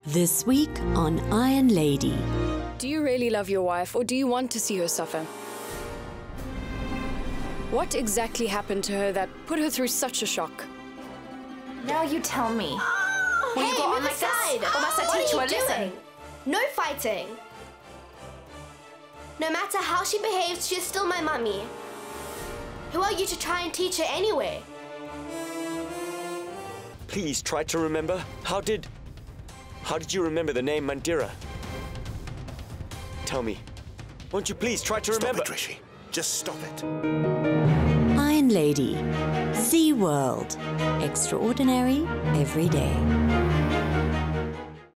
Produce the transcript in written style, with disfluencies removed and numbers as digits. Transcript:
This week on Iron Lady. Do you really love your wife, or do you want to see her suffer? What exactly happened to her that put her through such a shock? Now you tell me. Will you go on like this? Or must I teach you a lesson? No fighting. No matter how she behaves, she's still my mummy. Who are you to try and teach her anyway? Please try to remember. How did you remember the name Mandira? Tell me. Won't you please try to remember? Stop it, Rishi. Just stop it. Iron Lady. Sea World. Extraordinary every day.